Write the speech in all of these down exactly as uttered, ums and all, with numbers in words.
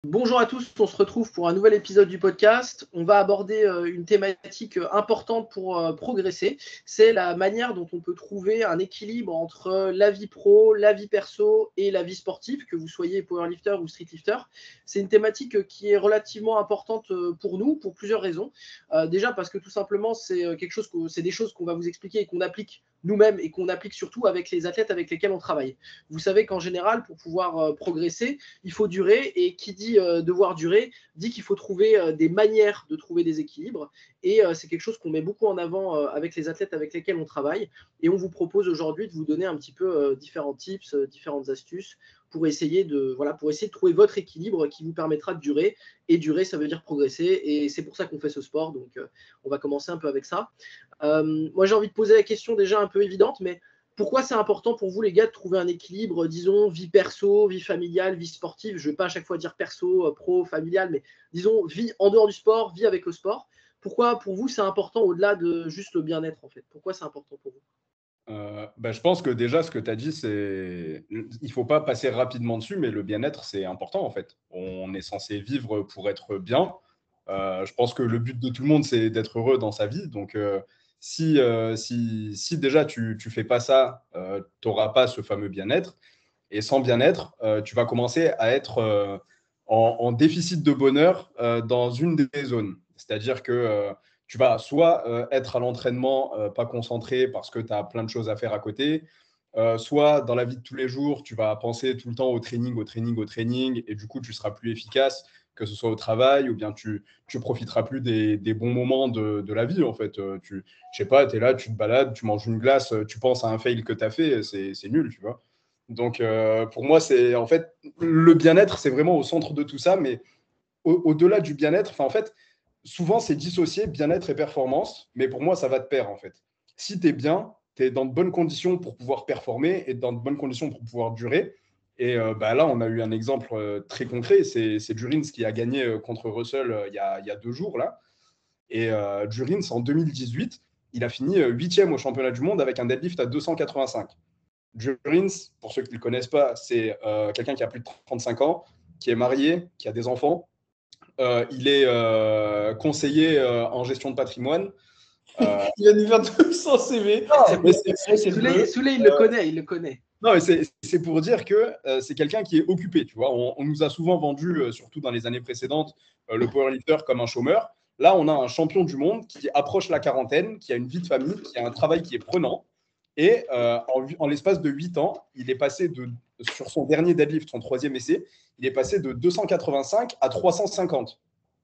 Bonjour à tous, on se retrouve pour un nouvel épisode du podcast. On va aborder euh, une thématique euh, importante pour euh, progresser. C'est la manière dont on peut trouver un équilibre entre la vie pro, la vie perso et la vie sportive, que vous soyez powerlifter ou streetlifter. C'est une thématique euh, qui est relativement importante euh, pour nous, pour plusieurs raisons. Euh, déjà parce que tout simplement, c'est euh, quelque chose que, c'est des choses qu'on va vous expliquer et qu'on applique nous-mêmes et qu'on applique surtout avec les athlètes avec lesquels on travaille. Vous savez qu'en général, pour pouvoir euh, progresser, il faut durer, et qui dit euh, devoir durer dit qu'il faut trouver euh, des manières de trouver des équilibres, et euh, c'est quelque chose qu'on met beaucoup en avant euh, avec les athlètes avec lesquels on travaille, et on vous propose aujourd'hui de vous donner un petit peu euh, différents tips, euh, différentes astuces pour essayer de voilà pour essayer de trouver votre équilibre qui vous permettra de durer, et durer ça veut dire progresser, et c'est pour ça qu'on fait ce sport. Donc euh, on va commencer un peu avec ça. Euh, moi j'ai envie de poser la question déjà un peu évidente, mais pourquoi c'est important pour vous, les gars, de trouver un équilibre, disons, vie perso, vie familiale, vie sportive? Je ne vais pas à chaque fois dire perso, euh, pro, familial, mais disons, vie en dehors du sport, vie avec le sport. Pourquoi, pour vous, c'est important au-delà de juste le bien-être, en fait? Pourquoi c'est important pour vous? Euh, bah, je pense que déjà, ce que tu as dit, c'est il ne faut pas passer rapidement dessus, mais le bien-être, c'est important en fait. On est censé vivre pour être bien. Euh, je pense que le but de tout le monde, c'est d'être heureux dans sa vie. Donc, euh, si, euh, si, si déjà tu ne fais pas ça, euh, tu n'auras pas ce fameux bien-être. Et sans bien-être, euh, tu vas commencer à être euh, en, en déficit de bonheur euh, dans une des zones. C'est-à-dire que euh, tu vas soit euh, être à l'entraînement euh, pas concentré parce que tu as plein de choses à faire à côté, euh, soit dans la vie de tous les jours, tu vas penser tout le temps au training, au training, au training, et du coup, tu seras plus efficace, que ce soit au travail, ou bien tu ne profiteras plus des, des, bons moments de, de, la vie, en fait. Euh, tu, je sais pas, tu es là, tu te balades, tu manges une glace, tu penses à un fail que tu as fait, c'est nul, tu vois. Donc, euh, pour moi, c'est en fait le bien-être, c'est vraiment au centre de tout ça, mais au-delà au du bien-être, en fait, souvent, c'est dissocié bien-être et performance, mais pour moi, ça va de pair, en fait. Si tu es bien, tu es dans de bonnes conditions pour pouvoir performer et dans de bonnes conditions pour pouvoir durer. Et euh, bah, là, on a eu un exemple euh, très concret, c'est Durins qui a gagné euh, contre Russell euh, il, y a, il y a deux jours, là. Et euh, Durins, en deux mille dix-huit, il a fini huitième au championnat du monde avec un deadlift à deux cent quatre-vingt-cinq. Durins, pour ceux qui ne le connaissent pas, c'est euh, quelqu'un qui a plus de trente-cinq ans, qui est marié, qui a des enfants. Euh, il est euh, conseiller euh, en gestion de patrimoine. Euh... il va nous faire tout son C V. Non, Souley, Souley, il euh... le connaît, il le connaît. Non, c'est pour dire que euh, c'est quelqu'un qui est occupé. Tu vois, on, on nous a souvent vendu, euh, surtout dans les années précédentes, euh, le powerlifter comme un chômeur. Là, on a un champion du monde qui approche la quarantaine, qui a une vie de famille, qui a un travail qui est prenant. Et euh, en, en l'espace de huit ans, il est passé de, sur son dernier deadlift, son troisième essai, il est passé de deux cent quatre-vingt-cinq à trois cent cinquante.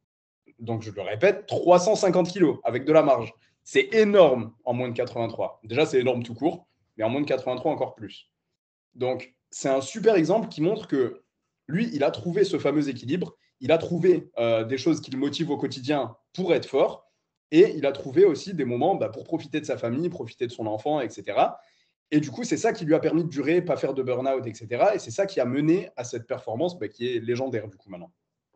Donc, je le répète, trois cent cinquante kilos avec de la marge. C'est énorme en moins de quatre-vingt-trois. Déjà, c'est énorme tout court, mais en moins de quatre-vingt-trois, encore plus. Donc, c'est un super exemple qui montre que lui, il a trouvé ce fameux équilibre. Il a trouvé euh, des choses qui le motivent au quotidien pour être fort. Et il a trouvé aussi des moments bah, pour profiter de sa famille, profiter de son enfant, et cetera. Et du coup, c'est ça qui lui a permis de durer, pas faire de burn-out, et cetera. Et c'est ça qui a mené à cette performance bah, qui est légendaire du coup maintenant.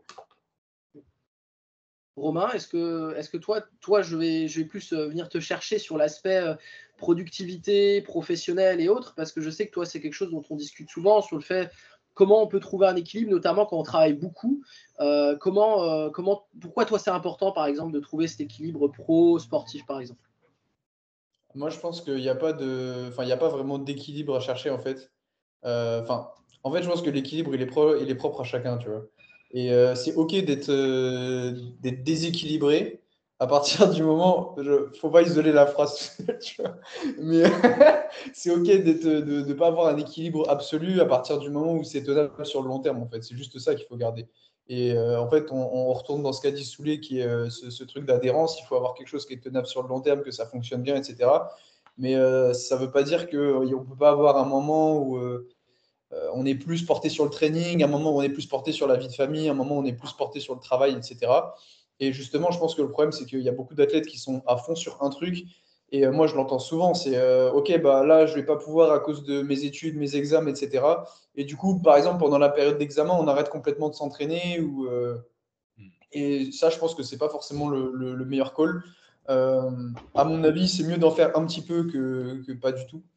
Romain, est-ce que, est-ce que toi, toi je, vais, je vais plus venir te chercher sur l'aspect productivité, professionnelle et autres, parce que je sais que toi, c'est quelque chose dont on discute souvent, sur le fait comment on peut trouver un équilibre, notamment quand on travaille beaucoup. Euh, comment, euh, comment, pourquoi toi, c'est important, par exemple, de trouver cet équilibre pro-sportif, par exemple? Moi, je pense qu'il n'y a pas de, enfin, il n'y a pas vraiment d'équilibre à chercher, en fait. Euh, Enfin, en fait, je pense que l'équilibre, il est pro... il est propre à chacun, tu vois. Et euh, c'est OK d'être euh, d'être déséquilibré à partir du moment. Il ne faut pas isoler la phrase, tu vois. Mais c'est OK d'être, de ne pas avoir un équilibre absolu à partir du moment où c'est tenable sur le long terme, en fait. C'est juste ça qu'il faut garder. Et euh, en fait, on, on, retourne dans ce qu'a dit Souley, qui est euh, ce, ce, truc d'adhérence. Il faut avoir quelque chose qui est tenable sur le long terme, que ça fonctionne bien, et cetera. Mais euh, ça ne veut pas dire qu'on ne peut pas avoir un moment où euh, on est plus porté sur le training, un moment où on est plus porté sur la vie de famille, un moment où on est plus porté sur le travail, et cetera. Et justement, je pense que le problème, c'est qu'il y a beaucoup d'athlètes qui sont à fond sur un truc. Et euh, moi, je l'entends souvent, c'est euh, OK, bah là, je ne vais pas pouvoir à cause de mes études, mes examens, et cetera. Et du coup, par exemple, pendant la période d'examen, on arrête complètement de s'entraîner. Ou, euh... Et ça, je pense que ce n'est pas forcément le, le, le meilleur call. Euh, à mon avis, c'est mieux d'en faire un petit peu que, que pas du tout.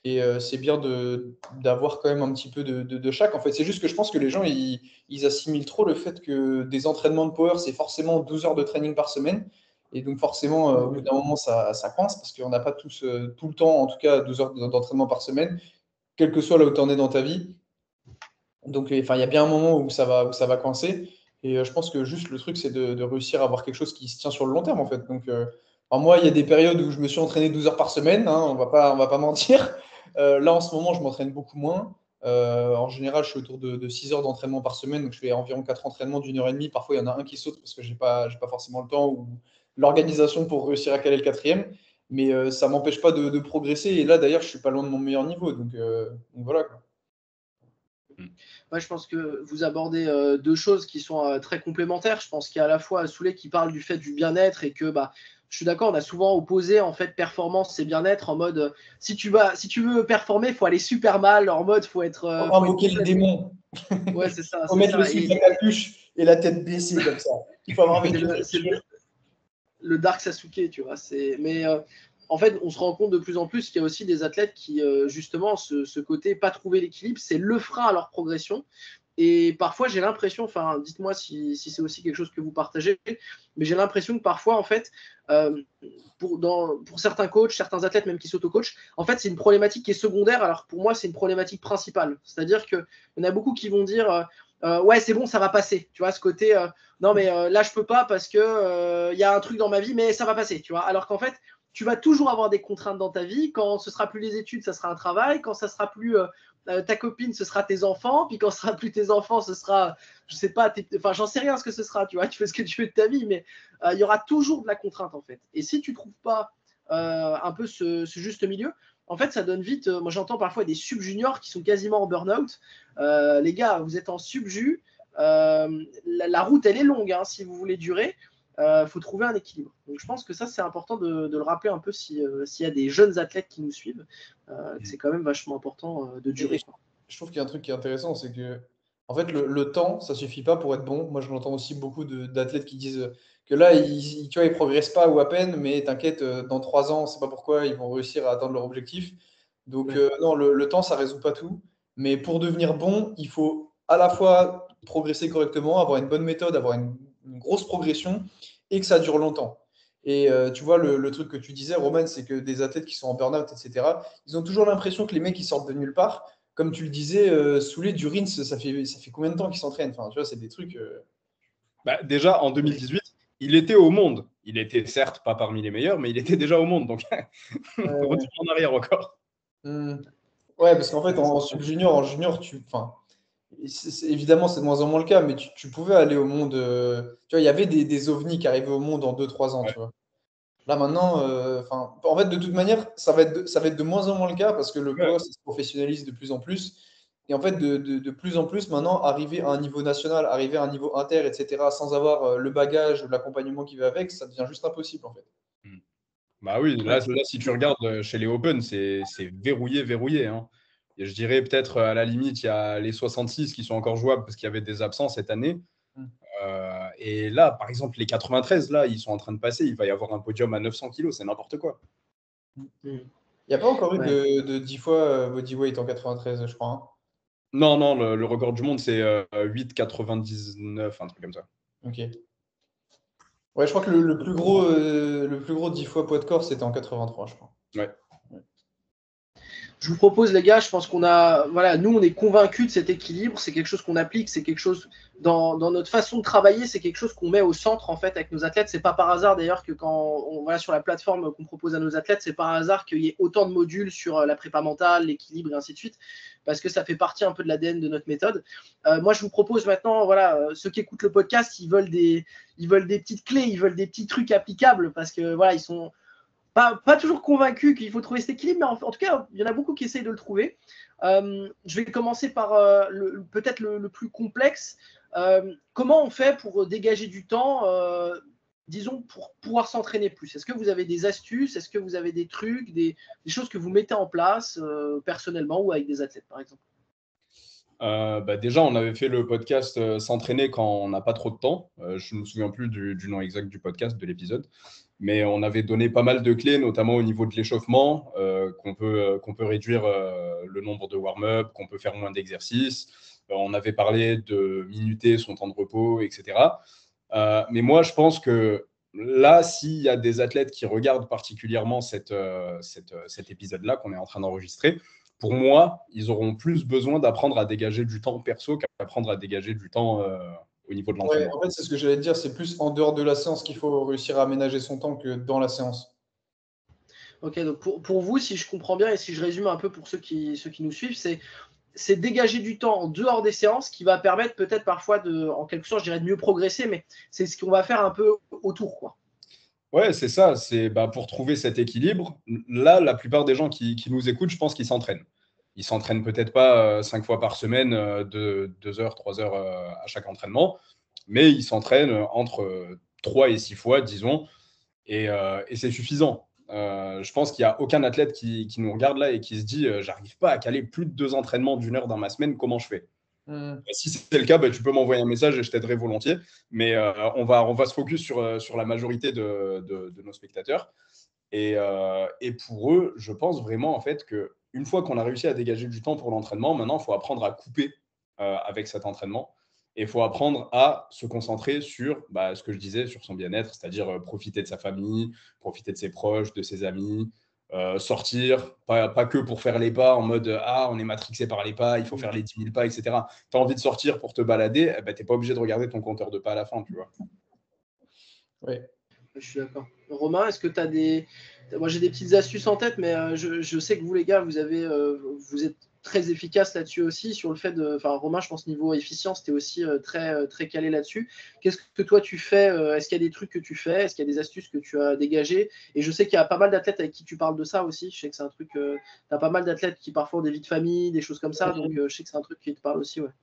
Et euh, c'est bien de, d'avoir quand même un petit peu de, de, de chaque. En fait, c'est juste que je pense que les gens, ils, ils assimilent trop le fait que des entraînements de power, c'est forcément douze heures de training par semaine. Et donc, forcément, euh, au bout d'un moment, ça, ça coince parce qu'on n'a pas tous, euh, tout le temps, en tout cas, douze heures d'entraînement par semaine, quel que soit là où tu en es dans ta vie. Donc, enfin, il y a bien un moment où ça va, où ça va coincer. Et euh, je pense que juste le truc, c'est de, de réussir à avoir quelque chose qui se tient sur le long terme, en fait. Donc, euh, alors moi, il y a des périodes où je me suis entraîné douze heures par semaine, hein, on va pas, on va pas mentir. Euh, là, en ce moment, je m'entraîne beaucoup moins. Euh, en général, je suis autour de, de six heures d'entraînement par semaine. Donc, je fais environ quatre entraînements d'une heure et demie. Parfois, il y en a un qui saute parce que j'ai pas, j'ai pas forcément le temps ou l'organisation pour réussir à caler le quatrième. Mais euh, ça m'empêche pas de, de progresser. Et là, d'ailleurs, je suis pas loin de mon meilleur niveau. Donc, euh, donc voilà, quoi. Moi, je pense que vous abordez euh, deux choses qui sont euh, très complémentaires. Je pense qu'il y a à la fois Souley qui parle du fait du bien-être et que bah, je suis d'accord, on a souvent opposé en fait performance et bien-être en mode euh, si tu vas, si tu veux performer, il faut aller super mal. En mode, faut être, euh, Faut faut être invoquer les complètement. démons. Ouais, c'est ça, Faut c'est mettre le ça. slip Et à la capuche et la tête baissée comme ça. Il faut avoir c'est vécu le, quelque c'est le, chose. le Dark Sasuke, tu vois. C'est, mais euh, en fait, on se rend compte de plus en plus qu'il y a aussi des athlètes qui, euh, justement, ce, ce côté pas trouver l'équilibre, c'est le frein à leur progression. Et parfois, j'ai l'impression, enfin, dites-moi si, si c'est aussi quelque chose que vous partagez, mais j'ai l'impression que parfois, en fait, euh, pour, dans, pour certains coachs, certains athlètes même qui s'auto-coachent, en fait, c'est une problématique qui est secondaire, alors que pour moi, c'est une problématique principale. C'est-à-dire qu'il y en a beaucoup qui vont dire, euh, euh, ouais, c'est bon, ça va passer. Tu vois, ce côté, euh, non, mais euh, là, je peux pas parce que il euh, y a un truc dans ma vie, mais ça va passer. Tu vois, alors qu'en fait, tu vas toujours avoir des contraintes dans ta vie. Quand ce sera plus les études, ça sera un travail. Quand ça sera plus euh, euh, ta copine, ce sera tes enfants. Puis quand ce sera plus tes enfants, ce sera, je sais pas, tes... enfin, j'en sais rien ce que ce sera. Tu vois, tu fais ce que tu veux de ta vie, mais il euh, y aura toujours de la contrainte en fait. Et si tu trouves pas euh, un peu ce, ce, juste milieu, en fait, ça donne vite. Euh, moi, j'entends parfois des sub-juniors qui sont quasiment en burn-out. Euh, les gars, vous êtes en sub-ju. Euh, la, la, route, elle est longue hein, si vous voulez durer. Il euh, faut trouver un équilibre. Donc, je pense que ça, c'est important de, de le rappeler un peu s'il euh, si y a des jeunes athlètes qui nous suivent. Euh, c'est quand même vachement important euh, de durer. Et je trouve qu'il y a un truc qui est intéressant, c'est que en fait, le, le temps, ça suffit pas pour être bon. Moi, je l'entends aussi beaucoup de- d'athlètes qui disent que là, ils, tu vois, ils progressent pas ou à peine, mais t'inquiète, euh, dans trois ans, on sait pas pourquoi, ils vont réussir à atteindre leur objectif. Donc, Ouais. euh, non, le, le temps, ça résout pas tout. Mais pour devenir bon, il faut à la fois progresser correctement, avoir une bonne méthode, avoir une, une grosse progression et que ça dure longtemps. Et euh, tu vois, le, le truc que tu disais, Roman, c'est que des athlètes qui sont en burn-out, et cetera, ils ont toujours l'impression que les mecs, ils sortent de nulle part. Comme tu le disais, euh, Souley, du Rins, ça fait, ça fait combien de temps qu'ils s'entraînent? Enfin, tu vois, c'est des trucs. euh, Bah, déjà, en deux mille dix-huit, il était au monde. Il était certes pas parmi les meilleurs, mais il était déjà au monde. Donc, euh, retour en arrière encore. hmm. Ouais, parce qu'en fait, en, en sub-junior, en junior, tu. Enfin, c'est- c'est- évidemment, c'est de moins en moins le cas, mais tu, tu pouvais aller au monde. euh, Tu vois, il y avait des, des ovnis qui arrivaient au monde en deux trois ans, Ouais. tu vois. Là, maintenant, euh, enfin, en fait, de toute manière, ça va être de, ça va être de moins en moins le cas parce que le Ouais. power, ça se professionnalise de plus en plus. Et en fait, de, de, de plus en plus, maintenant, arriver à un niveau national, arriver à un niveau inter, et cetera, sans avoir euh, le bagage ou l'accompagnement qui va avec, ça devient juste impossible, en fait. Mm. Bah oui, là, Ouais. là, si tu regardes euh, chez les Open, c'est c'est verrouillé, verrouillé, hein. Et je dirais peut-être euh, à la limite, il y a les soixante-six qui sont encore jouables parce qu'il y avait des absents cette année. Mm. Euh, et là, par exemple, les quatre-vingt-treize, là, ils sont en train de passer. Il va y avoir un podium à neuf cents kilos, c'est n'importe quoi. Mm. Il n'y a pas encore eu Ouais. de, de dix fois euh, bodyweight en quatre-vingt-treize, je crois, hein. Non, non, le, le record du monde, c'est euh, huit quatre-vingt-dix-neuf, un truc comme ça. Ok. Ouais, je crois que le, le plus gros, euh, le plus gros dix fois poids de corps, c'était en quatre-vingt-trois, je crois. Ouais. Je vous propose, les gars, je pense qu'on a, voilà, nous, on est convaincus de cet équilibre. C'est quelque chose qu'on applique, c'est quelque chose dans, dans notre façon de travailler, c'est quelque chose qu'on met au centre en fait avec nos athlètes. C'est pas par hasard d'ailleurs que quand on va sur la plateforme qu'on propose à nos athlètes, c'est par hasard qu'il y ait autant de modules sur la prépa mentale, l'équilibre et ainsi de suite, parce que ça fait partie un peu de l'A D N de notre méthode. Euh, moi, je vous propose maintenant, voilà, euh, ceux qui écoutent le podcast, ils veulent des, ils veulent des petites clés, ils veulent des petits trucs applicables parce que voilà, ils sont pas, pas toujours convaincu qu'il faut trouver cet équilibre, mais en, en, tout cas, il y en a beaucoup qui essayent de le trouver. Euh, je vais commencer par euh, le, peut-être le, le, plus complexe. Euh, comment on fait pour dégager du temps, euh, disons, pour pouvoir s'entraîner plus? Est-ce que vous avez des astuces? Est-ce que vous avez des trucs, des, des choses que vous mettez en place euh, personnellement ou avec des athlètes, par exemple? Euh, bah, déjà, on avait fait le podcast euh, S'entraîner quand on n'a pas trop de temps. Euh, je ne me souviens plus du, du nom exact du podcast, de l'épisode. Mais on avait donné pas mal de clés, notamment au niveau de l'échauffement, euh, qu'on peut, euh, qu'on peut réduire euh, le nombre de warm-up, qu'on peut faire moins d'exercices. Euh, on avait parlé de minuter son temps de repos, et cetera. Euh, mais moi, je pense que là, s'il y a des athlètes qui regardent particulièrement cette, euh, cette, euh, cet épisode-là qu'on est en train d'enregistrer, pour moi, ils auront plus besoin d'apprendre à dégager du temps perso qu'apprendre à dégager du temps euh, au niveau de Ouais, l'entraînement. en fait, c'est ce que j'allais te dire, c'est plus en dehors de la séance qu'il faut réussir à aménager son temps que dans la séance. Ok, donc pour, pour vous, si je comprends bien et si je résume un peu pour ceux qui, ceux qui nous suivent, c'est c'est dégager du temps en dehors des séances qui va permettre peut-être parfois de, en quelque sorte, je dirais de mieux progresser, mais c'est ce qu'on va faire un peu autour, quoi. Ouais, c'est ça. C'est bah, pour trouver cet équilibre. Là, la plupart des gens qui, qui nous écoutent, je pense qu'ils s'entraînent. Ils s'entraînent peut-être pas euh, cinq fois par semaine, euh, de deux heures, trois heures euh, à chaque entraînement, mais ils s'entraînent entre euh, trois et six fois, disons, et, euh, et c'est suffisant. Euh, je pense qu'il n'y a aucun athlète qui, qui nous regarde là et qui se dit euh, j'arrive pas à caler plus de deux entraînements d'une heure dans ma semaine, comment je fais? Hmm. Si c'est le cas, bah, tu peux m'envoyer un message et je t'aiderai volontiers. Mais euh, on, va, on va se focus sur, euh, sur la majorité de, de, de nos spectateurs. Et, euh, et pour eux, je pense vraiment en fait qu'une fois qu'on a réussi à dégager du temps pour l'entraînement, maintenant, il faut apprendre à couper euh, avec cet entraînement. Et il faut apprendre à se concentrer sur bah, ce que je disais, sur son bien-être, c'est-à-dire euh, profiter de sa famille, profiter de ses proches, de ses amis, euh, sortir, pas, pas que pour faire les pas en mode ah, on est matrixé par les pas, il faut faire les dix mille pas, et cetera. Tu as envie de sortir pour te balader, eh ben, tu n'es pas obligé de regarder ton compteur de pas à la fin, tu vois. Oui. Je suis d'accord. Romain, est-ce que tu as des. Moi, j'ai des petites astuces en tête, mais euh, je, je sais que vous, les gars, vous, avez, euh, vous êtes très efficace là-dessus aussi, sur le fait de. Enfin, Romain, je pense, niveau efficience, tu es aussi euh, très, euh, très calé là-dessus. Qu'est-ce que toi, tu fais euh, Est-ce qu'il y a des trucs que tu fais Est-ce qu'il y a des astuces que tu as dégagées? Et je sais qu'il y a pas mal d'athlètes avec qui tu parles de ça aussi. Je sais que c'est un truc. Euh, tu as pas mal d'athlètes qui parfois ont des vies de famille, des choses comme ça. Donc, euh, je sais que c'est un truc qui te parle aussi, ouais.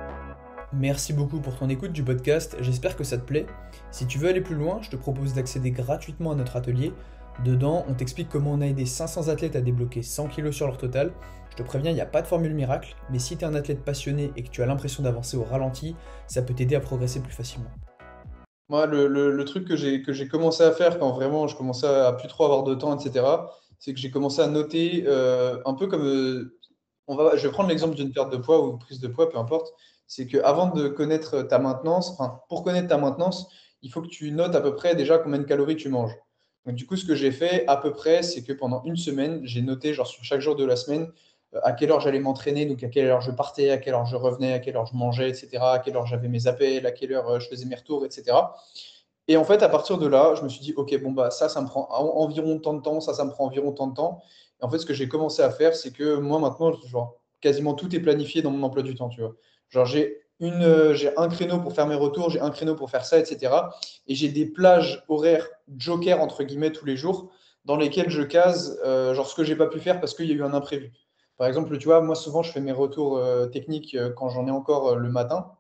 Merci beaucoup pour ton écoute du podcast, j'espère que ça te plaît. Si tu veux aller plus loin, je te propose d'accéder gratuitement à notre atelier. Dedans, on t'explique comment on a aidé cinq cents athlètes à débloquer cent kilos sur leur total. Je te préviens, il n'y a pas de formule miracle, mais si tu es un athlète passionné et que tu as l'impression d'avancer au ralenti, ça peut t'aider à progresser plus facilement. Moi, le, le- le truc que j'ai que j'ai commencé à faire quand vraiment je commençais à, à plus trop avoir de temps, et cetera, c'est que j'ai commencé à noter euh, un peu comme. Euh, on va, je vais prendre l'exemple d'une perte de poids ou prise de poids, peu importe. C'est qu'avant de connaître ta maintenance, enfin, pour connaître ta maintenance, il faut que tu notes à peu près déjà combien de calories tu manges. Donc, du coup, ce que j'ai fait à peu près, c'est que pendant une semaine, j'ai noté, genre sur chaque jour de la semaine, euh, à quelle heure j'allais m'entraîner, donc à quelle heure je partais, à quelle heure je revenais, à quelle heure je mangeais, et cetera, à quelle heure j'avais mes appels, à quelle heure euh, je faisais mes retours, et cetera. Et en fait, à partir de là, je me suis dit, OK, bon, bah, ça, ça me prend en- environ tant de temps, ça, ça me prend environ tant de temps. Et en fait, ce que j'ai commencé à faire, c'est que moi, maintenant, genre, quasiment tout est planifié dans mon emploi du temps, tu vois. Genre, j'ai une, euh, j'ai un créneau pour faire mes retours, j'ai un créneau pour faire ça, et cetera. Et j'ai des plages horaires joker, entre guillemets, tous les jours, dans lesquelles je case, euh, genre, ce que j'ai pas pu faire parce qu'il y a eu un imprévu. Par exemple, tu vois, moi, souvent, je fais mes retours euh, techniques euh, quand j'en ai encore euh, le matin.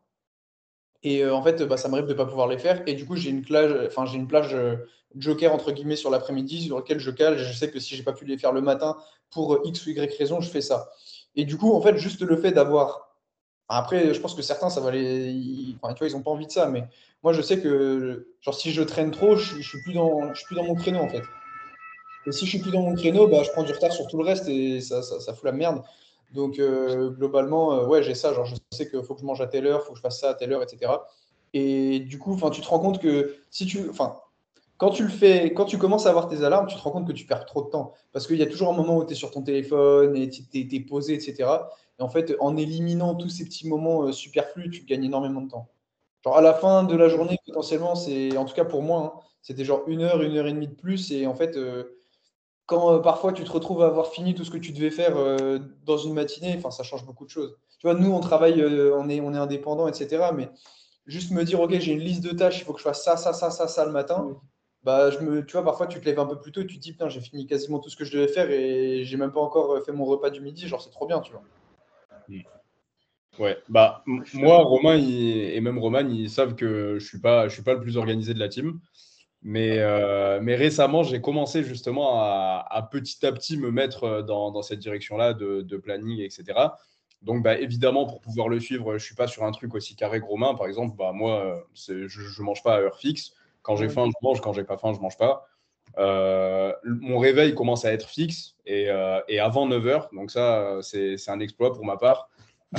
Et euh, en fait, bah, ça m'arrive de ne pas pouvoir les faire. Et du coup, j'ai une plage, enfin, j'ai une plage euh, joker entre guillemets sur l'après-midi sur laquelle je cale. Je sais que si j'ai pas pu les faire le matin pour euh, X ou Y raison, je fais ça. Et du coup, en fait, juste le fait d'avoir. Après, je pense que certains, ça va les. ils- Enfin, tu vois, ils n'ont pas envie de ça. Mais moi, je sais que genre, si je traîne trop, je, je suis plus dans, je suis plus dans mon créneau en fait. Et si je suis plus dans mon créneau, bah, je prends du retard sur tout le reste et ça, ça, ça fout la merde. Donc, euh, globalement, euh, ouais, j'ai ça. Genre, je sais qu'il faut que je mange à telle heure, il faut que je fasse ça à telle heure, et cetera. Et du coup, enfin, tu te rends compte que si tu, enfin, quand tu le fais, quand tu commences à avoir tes alarmes, tu te rends compte que tu perds trop de temps. Parce qu'il y a toujours un moment où tu es sur ton téléphone et tu es, posé, et cetera. Et en fait, en éliminant tous ces petits moments euh, superflus, tu gagnes énormément de temps. Genre, à la fin de la journée, potentiellement, c'est, en tout cas pour moi, hein, c'était genre une heure, une heure et demie de plus. Et en fait, euh, quand euh, parfois tu te retrouves à avoir fini tout ce que tu devais faire euh, dans une matinée, enfin, ça change beaucoup de choses. Tu vois, nous, on travaille, euh, on est, on est indépendant, et cetera. Mais juste me dire, OK, j'ai une liste de tâches, il faut que je fasse ça, ça, ça, ça, ça le matin. Bah, je me, tu vois, parfois, tu te lèves un peu plus tôt et tu te dis, putain, j'ai fini quasiment tout ce que je devais faire et j'ai même pas encore euh, fait mon repas du midi. Genre, c'est trop bien, tu vois. Mm. Ouais, bah, m- moi, Romain il- et même Roman, ils savent que je suis pas, je suis pas le plus organisé de la team. Mais, euh, mais récemment, j'ai commencé justement à, à petit à petit me mettre dans, dans cette direction-là de, de planning, et cetera. Donc, bah, évidemment, pour pouvoir le suivre, je ne suis pas sur un truc aussi carré que Romain. Par exemple, bah, moi, c'est, je ne mange pas à heure fixe. Quand j'ai Ouais. faim, je mange. Quand j'ai pas faim, je ne mange pas. Euh, mon réveil commence à être fixe et, euh, et avant neuf heures. Donc ça, c'est, c'est un exploit pour ma part.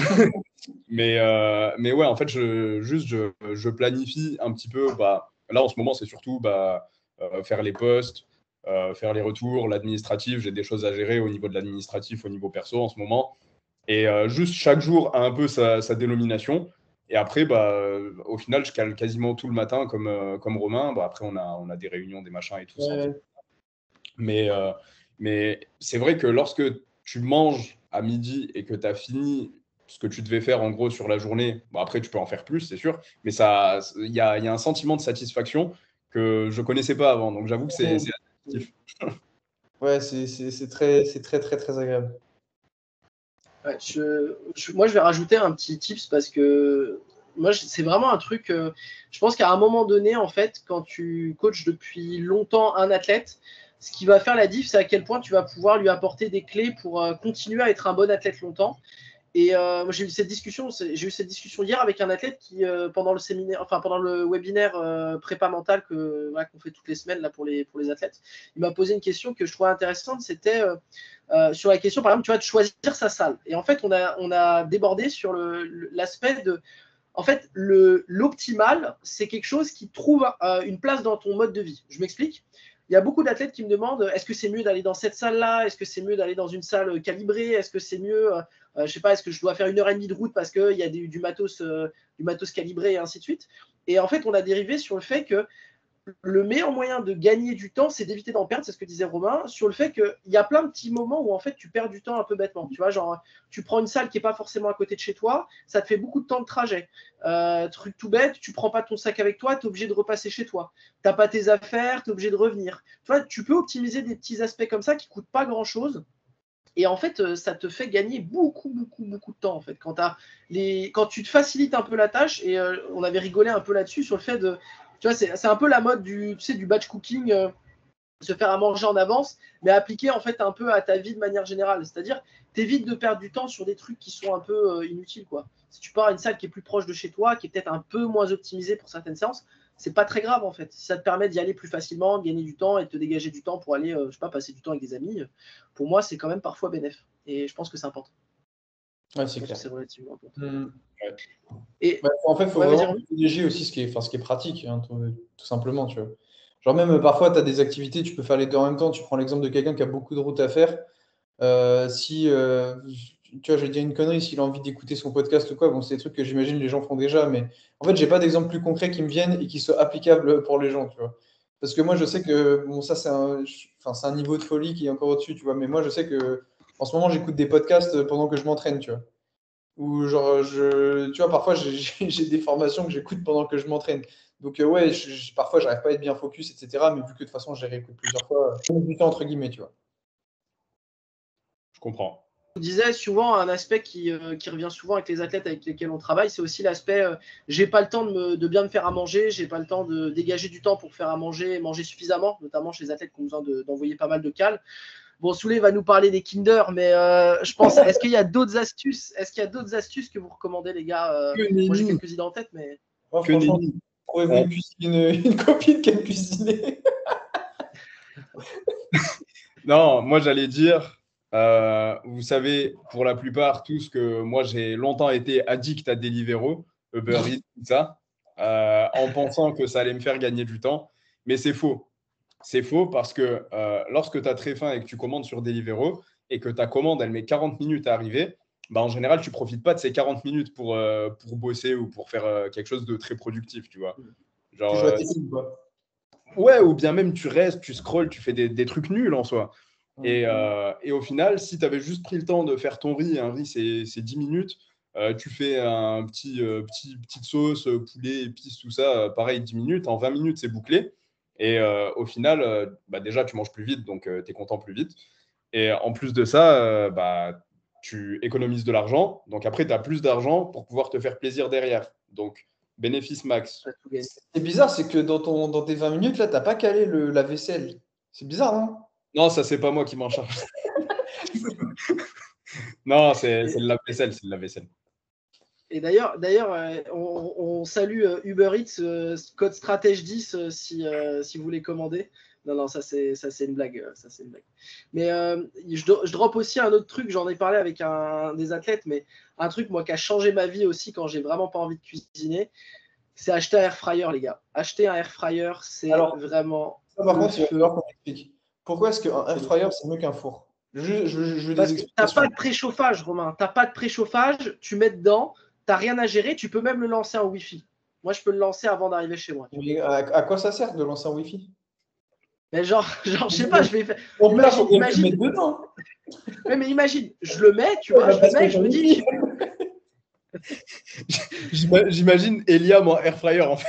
mais, euh, mais ouais, en fait, je, juste, je, je planifie un petit peu. Bah, là, en ce moment, c'est surtout bah, euh, faire les posts, euh, faire les retours, l'administratif. J'ai des choses à gérer au niveau de l'administratif, au niveau perso en ce moment. Et euh, juste chaque jour a un peu sa, sa dénomination. Et après, bah, euh, au final, je cale quasiment tout le matin comme, euh, comme Romain. Bah, après, on a, on a des réunions, des machins et tout ça. Ouais. Mais, euh, mais c'est vrai que lorsque tu manges à midi et que tu as fini ce que tu devais faire en gros sur la journée, bon, après, tu peux en faire plus, c'est sûr. Mais ça, il y a, il y a un sentiment de satisfaction que je ne connaissais pas avant. Donc, j'avoue que c'est, c'est addictif. Ouais, c'est, c'est, c'est très, c'est très, très, très agréable. Ouais, je, je- moi, je vais rajouter un petit tips parce que moi, je- c'est vraiment un truc. euh, je pense qu'à un moment donné, en fait, quand tu coaches depuis longtemps un athlète, ce qui va faire la diff, c'est à quel point tu vas pouvoir lui apporter des clés pour euh, continuer à être un bon athlète longtemps. Et euh, moi, j'ai eu cette discussion, c'est- j'ai eu cette discussion hier avec un athlète qui, euh, pendant le séminaire, enfin pendant le webinaire euh, prépa mental que voilà, qu'on fait toutes les semaines là pour les pour les athlètes, il m'a posé une question que je trouvais intéressante. C'était euh, euh, sur la question, par exemple, tu vois, de choisir sa salle. Et en fait, on a on a débordé sur le- le- l'aspect de, en fait, le l'optimal, c'est quelque chose qui trouve euh, une place dans ton mode de vie. Je m'explique. Il y a beaucoup d'athlètes qui me demandent, est-ce que c'est mieux d'aller dans cette salle-là? Est-ce que c'est mieux d'aller dans une salle calibrée? Est-ce que c'est mieux, euh, euh, je sais pas, est-ce que je dois faire une heure et demie de route parce qu'il y a du, du matos, euh, du matos calibré et ainsi de suite. Et en fait, on a dérivé sur le fait que le meilleur moyen de gagner du temps, c'est d'éviter d'en perdre, c'est ce que disait Romain, sur le fait qu'il y a plein de petits moments où en fait tu perds du temps un peu bêtement. Tu vois, genre tu prends une salle qui n'est pas forcément à côté de chez toi, ça te fait beaucoup de temps de trajet. Euh, truc tout bête, tu prends pas ton sac avec toi, tu es obligé de repasser chez toi. Tu n'as pas tes affaires, tu es obligé de revenir. Tu vois, tu peux optimiser des petits aspects comme ça qui ne coûtent pas grand-chose. Et en fait, ça te fait gagner beaucoup, beaucoup, beaucoup de temps. En fait, quand, les... quand tu te facilites un peu la tâche, et euh, on avait rigolé un peu là-dessus sur le fait de, tu vois, c'est, c'est un peu la mode du, tu sais, du batch cooking, euh, se faire à manger en avance, mais appliqué en fait un peu à ta vie de manière générale. C'est-à-dire, t'évites de perdre du temps sur des trucs qui sont un peu euh, inutiles, quoi. Si tu pars à une salle qui est plus proche de chez toi, qui est peut-être un peu moins optimisée pour certaines séances, c'est pas très grave en fait. Si ça te permet d'y aller plus facilement, de gagner du temps et de te dégager du temps pour aller, euh, je sais pas, passer du temps avec des amis, pour moi, c'est quand même parfois bénéf. Et je pense que c'est important. Ouais, c'est Je pense clair. que c'est relativement important. Mm. Et Ouais, en fait, il faut ouais, vas-y, vraiment Romain. privilégier aussi ce qui est, enfin, ce qui est pratique, hein, tout, tout simplement, tu vois. Genre même euh, parfois, tu as des activités, tu peux faire les deux en même temps. Tu prends l'exemple de quelqu'un qui a beaucoup de routes à faire. Euh, si, euh, tu vois, je vais dire une connerie, s'il a envie d'écouter son podcast ou quoi, bon, c'est des trucs que j'imagine les gens font déjà, mais en fait, j'ai pas d'exemple plus concret qui me viennent et qui soient applicables pour les gens, tu vois. Parce que moi, je sais que, bon, ça, c'est un, enfin, c'est un niveau de folie qui est encore au-dessus, tu vois, mais moi, je sais que en ce moment, j'écoute des podcasts pendant que je m'entraîne, tu vois. Ou genre, je, tu vois, parfois, j'ai j'ai- j'ai des formations que j'écoute pendant que je m'entraîne. Donc, euh, ouais, je, je- parfois, j'arrive pas à être bien focus, et cetera. Mais vu que de toute façon, je les réécoute plusieurs fois, euh, du temps, entre guillemets, tu vois. Je comprends. Je disais souvent un aspect qui, euh, qui revient souvent avec les athlètes avec lesquels on travaille, c'est aussi l'aspect euh, j'ai pas le temps de, me, de bien me faire à manger, j'ai pas le temps de dégager du temps pour faire à manger et manger suffisamment, notamment chez les athlètes qui ont besoin de, d'envoyer pas mal de cales. Bon, Souley va nous parler des Kinder, mais euh, je pense, est-ce qu'il y a d'autres astuces Est-ce qu'il y a d'autres astuces que vous recommandez, les gars euh, Que Moi, j'ai nenni. quelques idées en tête, mais Ouais, Que franchement, nenni. trouvez-vous On- une, cuisine, une, une copine qui aime cuisiner. Non, moi j'allais dire, euh, vous savez, pour la plupart, tous que moi j'ai longtemps été addict à Deliveroo, Uber Eats, tout ça, euh, en pensant que ça allait me faire gagner du temps. Mais c'est faux. C'est faux parce que euh, lorsque tu as très faim et que tu commandes sur Deliveroo et que ta commande, elle met quarante minutes à arriver, bah, en général, tu ne profites pas de ces quarante minutes pour, euh, pour bosser ou pour faire euh, quelque chose de très productif, tu vois. Tu Genre, joues à euh, tes films, quoi. ouais, ou bien même tu restes, tu scrolles, tu fais des, des trucs nuls en soi. Et, Mm. euh, et au final, si tu avais juste pris le temps de faire ton riz, un riz c'est, c'est dix minutes, euh, tu fais un petit, euh, petit petite sauce, euh, poulet, épices, tout ça, euh, pareil, dix minutes, en vingt minutes c'est bouclé. Et euh, au final, euh, bah, déjà tu manges plus vite, donc tu es content plus vite. Et en plus de ça, euh, bah, tu économises de l'argent, donc après tu as plus d'argent pour pouvoir te faire plaisir derrière. Donc bénéfice max. ça a tout gagné. C'est bizarre, c'est que dans, ton, dans tes vingt minutes, là, t'as pas calé le, la vaisselle. C'est bizarre, non? Non, ça c'est pas moi qui m'en charge. Non, c'est Et, c'est le lave-vaisselle, c'est le lave-vaisselle. et d'ailleurs, d'ailleurs, euh, on, on salue euh, Uber Eats, euh, code stratège dix euh, si, euh, si vous voulez commander. Non, non, ça c'est ça c'est une blague, euh, ça c'est une blague. Mais euh, je, do- je drop aussi un autre truc. J'en ai parlé avec un des athlètes, mais un truc moi qui a changé ma vie aussi quand j'ai vraiment pas envie de cuisiner, c'est acheter un air fryer, les gars. Acheter un air fryer, c'est Alors, vraiment ça, par le contre, il va feu. falloir qu'on explique. Pourquoi est-ce qu'un C'est air le fryer, feu. c'est mieux qu'un four? Je, je, je veux des Parce que t'as explications. pas de préchauffage, Romain. T'as pas de préchauffage. Tu mets dedans. T'as rien à gérer. Tu peux même le lancer en Wi-Fi. Moi, je peux le lancer avant d'arriver chez moi. tu vois. Mais à, à quoi ça sert de lancer un Wi-Fi? Mais genre, genre, je sais pas. Je vais faire. Ton plat, faut Imagine, bien que tu le imagine. mettes dedans. Ouais, mais imagine. Je le mets, tu Ouais, vois. bah, Je le parce que mets. Je ton me dis. Wi-Fi. J'ima- J'imagine Eliam en air fryer en fait.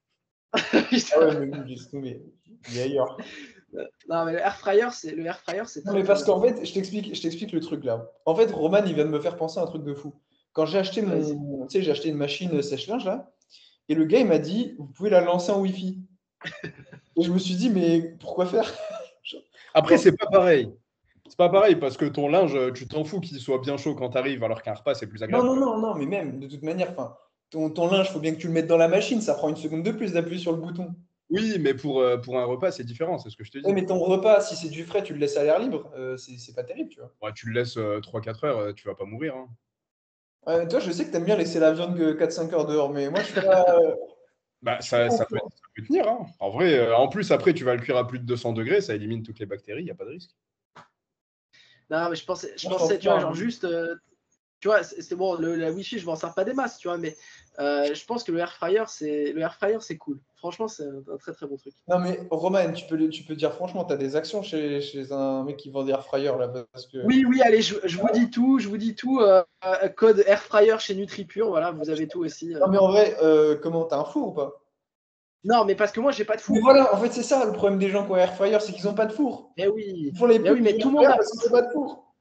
Ah ouais, mais oui, laisse tomber. Il est ailleurs. Non, mais le air fryer, c'est le air fryer, c'est Non, très mais très parce bien. qu'en fait, je t'explique, je t'explique le truc là. En fait, Roman, il vient de me faire penser à un truc de fou. Quand j'ai acheté Vas-y. mon, tu sais, j'ai acheté une machine sèche-linge là, et le gars il m'a dit, vous pouvez la lancer en Wi-Fi. Et je me suis dit, mais pourquoi faire? Après, Genre, c'est pas pareil. C'est pas pareil parce que ton linge, tu t'en fous qu'il soit bien chaud quand tu arrives, alors qu'un repas, c'est plus non, agréable. non, quoi. non, non, mais même de toute manière, enfin, ton, ton linge, faut bien que tu le mettes dans la machine. Ça prend une seconde de plus d'appuyer sur le bouton. Oui, mais pour, euh, pour un repas, c'est différent, c'est ce que je te Ouais, dis. mais ton repas, si c'est du frais, tu le laisses à l'air libre, euh, c'est c'est pas terrible, tu vois. Ouais, tu le laisses euh, trois quatre heures, euh, tu vas pas mourir. hein. Ouais, toi, je sais que t'aimes bien laisser la viande que quatre cinq heures dehors, mais moi, je suis pas. euh, Bah, je suis pas ça, au ça peut, four. ça peut tenir. hein. En vrai, euh, en plus, après, tu vas le cuire à plus de deux cents degrés, ça élimine toutes les bactéries, il n'y a pas de risque. Non, mais je pensais, je Moi, je pensais, pense tu vois, pas, genre hein. juste, euh, tu vois, c'est c'est bon, le, la Wi-Fi, je m'en sers pas des masses, tu vois, mais euh, je pense que le air fryer, c'est le air fryer, c'est cool. Franchement, c'est un, un très très bon truc. Non, mais Roman, tu peux, le- tu peux dire franchement, tu as des actions chez, chez un mec qui vend des air fryers là, parce que. Oui, oui, allez, je, je vous dis tout, je vous dis tout. euh, euh, code air fryer chez NutriPure, voilà, vous avez tout aussi. euh. Non, mais en vrai, euh, comment, t'as un four ou pas? Non, mais parce que moi, j'ai pas de Mais four. voilà, en fait, c'est ça le problème des gens qui ont air fryer, c'est qu'ils n'ont pas de four. Mais oui, Ils font les mais oui, pubs mais du tout air le monde fryer a parce son qu'ils n'ont four. pas de four.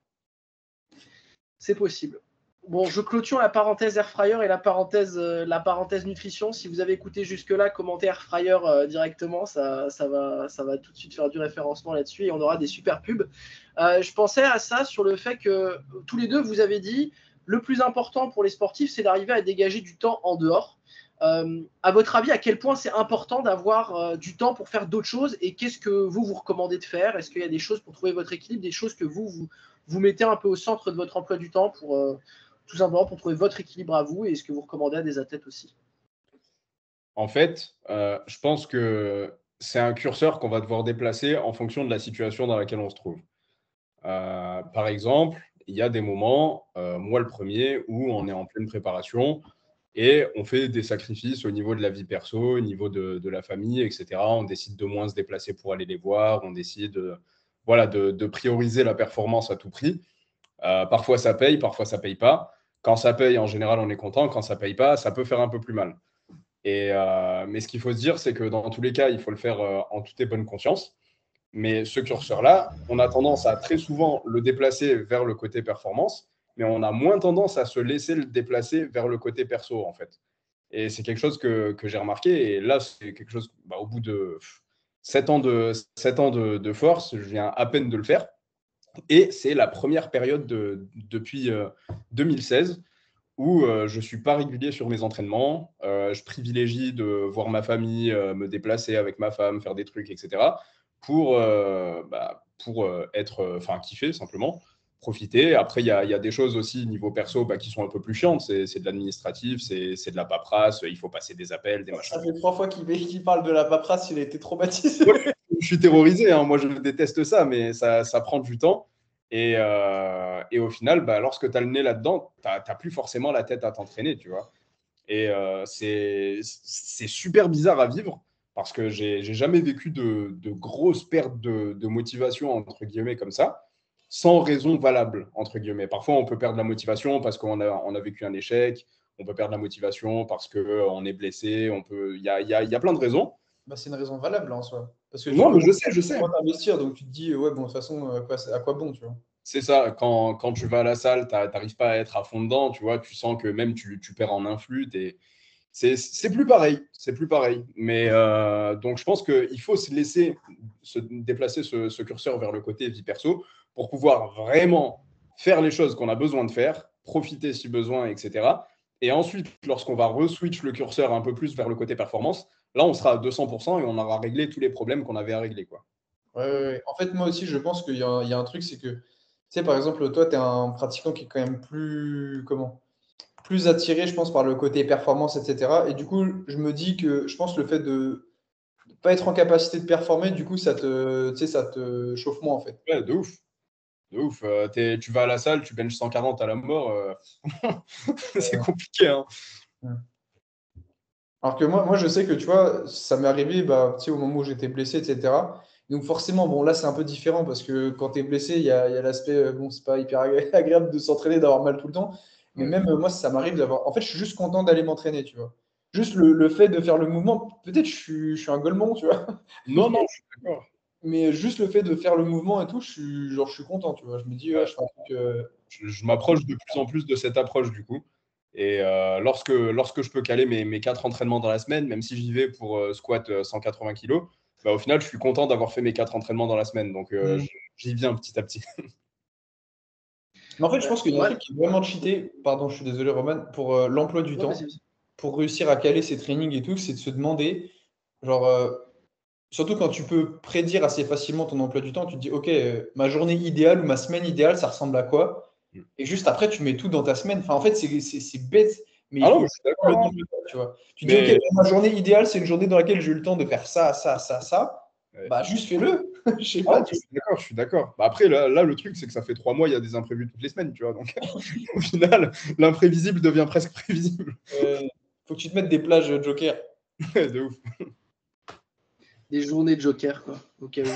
C'est possible. Bon, je clôture la parenthèse air fryer et la parenthèse, euh, la parenthèse nutrition. Si vous avez écouté jusque-là, commentez air fryer euh, directement, ça, ça, va, ça va tout de suite faire du référencement là-dessus et on aura des super pubs. Euh, je pensais à ça sur le fait que tous les deux, vous avez dit, le plus important pour les sportifs, c'est d'arriver à dégager du temps en dehors. Euh, à votre avis, à quel point c'est important d'avoir euh, du temps pour faire d'autres choses et qu'est-ce que vous vous recommandez de faire? Est-ce qu'il y a des choses pour trouver votre équilibre, des choses que vous, vous, vous mettez un peu au centre de votre emploi du temps pour euh, tout simplement pour trouver votre équilibre à vous et ce que vous recommandez à des athlètes aussi? En fait, euh, je pense que c'est un curseur qu'on va devoir déplacer en fonction de la situation dans laquelle on se trouve. Euh, par exemple, il y a des moments, euh, moi le premier, où on est en pleine préparation et on fait des sacrifices au niveau de la vie perso, au niveau de, de la famille, et cetera. On décide de moins se déplacer pour aller les voir, on décide de, voilà, de, de prioriser la performance à tout prix. Euh, parfois ça paye, parfois ça paye pas. Quand ça paye, en général, on est content. Quand ça paye pas, ça peut faire un peu plus mal. Et, euh, mais ce qu'il faut se dire, c'est que dans tous les cas, il faut le faire euh, en toute et bonne conscience. Mais ce curseur-là, on a tendance à très souvent le déplacer vers le côté performance, mais on a moins tendance à se laisser le déplacer vers le côté perso, en fait. Et c'est quelque chose que, que j'ai remarqué. Et là, c'est quelque chose, bah, au bout de sept ans, de, sept ans de, de force, je viens à peine de le faire. Et c'est la première période de, depuis euh, deux mille seize où euh, je ne suis pas régulier sur mes entraînements. Euh, je privilégie de voir ma famille, euh, me déplacer avec ma femme, faire des trucs, et cetera pour, euh, bah, pour euh, être, enfin, kiffer simplement, profiter. Après, il y a, y a des choses aussi niveau perso bah, qui sont un peu plus chiantes. C'est, c'est de l'administratif, c'est, c'est de la paperasse, il faut passer des appels, des machins. Ça fait trois fois qu'il qu'il parle de la paperasse, il a été traumatisé. Ouais, je suis terrorisé, hein. Moi je déteste ça, mais ça, ça prend du temps. Et, euh, et au final, bah, lorsque tu as le nez là-dedans, tu n'as plus forcément la tête à t'entraîner, tu vois. Et euh, c'est c'est super bizarre à vivre parce que j'ai j'ai jamais vécu de, de grosses pertes de, de motivation, entre guillemets, comme ça, sans raison valable, entre guillemets. Parfois, on peut perdre la motivation parce qu'on a, on a vécu un échec, on peut perdre la motivation parce qu'on est blessé, on peut... il y a, il y a, il y a plein de raisons. Bah, c'est une raison valable hein, en soi. Parce que tu Non, peux mais je sais, je sais. pas t'investir, donc tu te dis, ouais, bon, de toute façon, à quoi, à quoi bon, tu vois. C'est ça, quand, quand tu vas à la salle, tu n'arrives pas à être à fond dedans, tu vois, tu sens que même tu, tu perds en influx, t'es- c'est c'est plus pareil, c'est plus pareil. Mais euh, donc je pense qu'il faut se laisser se déplacer ce, ce curseur vers le côté vie perso pour pouvoir vraiment faire les choses qu'on a besoin de faire, profiter si besoin, et cetera. Et ensuite, lorsqu'on va re-switch le curseur un peu plus vers le côté performance, là, on sera à deux cents pour cent et on aura réglé tous les problèmes qu'on avait à régler, quoi. Ouais, ouais, ouais. En fait, moi aussi, je pense qu'il y a, un- il y a un truc, c'est que, tu sais, par exemple, toi, tu es un pratiquant qui est quand même plus, comment, plus attiré, je pense, par le côté performance, et cetera. Et du coup, je me dis que je pense le fait de ne pas être en capacité de performer, du coup, ça te, tu sais, ça te chauffe moins, en fait. Ouais, de ouf. De ouf. Euh, t'es- tu vas à la salle, tu benches cent quarante à la mort. euh, c'est Ouais. compliqué, hein. Ouais. Alors que moi, moi, je sais que, tu vois, ça m'est arrivé bah, tu sais, au moment où j'étais blessé, et cetera. Donc forcément, bon, là, c'est un peu différent parce que quand tu es blessé, il y a, il y a l'aspect, euh, bon, c'est pas hyper agré- agréable de s'entraîner, d'avoir mal tout le temps. Mais Ouais. même euh, moi, ça m'arrive d'avoir. En fait, je suis juste content d'aller m'entraîner, tu vois. Juste le, le fait de faire le mouvement, peut-être je suis, je suis un golemon, tu vois. Non, non, je suis d'accord. Mais juste le fait de faire le mouvement et tout, je suis, genre, je suis content, tu vois. Je me dis, ouais, je fais un truc. euh, Je, je m'approche de plus en plus de cette approche, du coup. Et euh, lorsque, lorsque je peux caler mes, mes quatre entraînements dans la semaine, même si j'y vais pour euh, squat euh, cent quatre-vingts kilos, bah, au final, je suis content d'avoir fait mes quatre entraînements dans la semaine. Donc, euh, hmm. je- j'y viens petit à petit. Mais en fait, je Ouais, pense qu'il y a un moi, truc qui est vraiment cheaté, pardon, je suis désolé, Roman, pour euh, l'emploi du non, vas-y, temps, vas-y. pour réussir à caler ses trainings et tout, c'est de se demander, genre, euh, surtout quand tu peux prédire assez facilement ton emploi du temps, tu te dis, OK, euh, ma journée idéale ou ma semaine idéale, ça ressemble à quoi? Et juste après, tu mets tout dans ta semaine. Enfin, en fait, c'est c'est- c'est bête, mais il Ah non, faut mais je juste suis prendre d'accord, le hein. temps de le faire, tu vois. Tu dis, OK, Mais ma journée idéale, c'est une journée dans laquelle j'ai eu le temps de faire ça, ça, ça, ça. ouais. Bah, juste fais-le. Je sais Ah, pas, je tu suis d'accord, je suis d'accord. Bah, après, là, là, le truc, c'est que ça fait trois mois, il y a des imprévus toutes les semaines, tu vois. Donc, au final, l'imprévisible devient presque prévisible. vois. Euh, faut que tu te mettes des plages euh, Joker. De ouf. Des journées de Joker, quoi, au cas où.